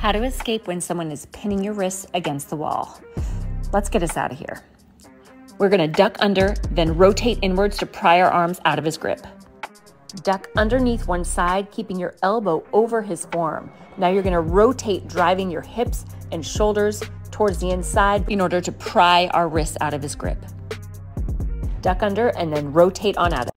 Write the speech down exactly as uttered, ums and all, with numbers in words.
How to escape when someone is pinning your wrists against the wall. Let's get us out of here. We're gonna duck under, then rotate inwards to pry our arms out of his grip. Duck underneath one side, keeping your elbow over his forearm. Now you're gonna rotate, driving your hips and shoulders towards the inside in order to pry our wrists out of his grip. Duck under and then rotate on out.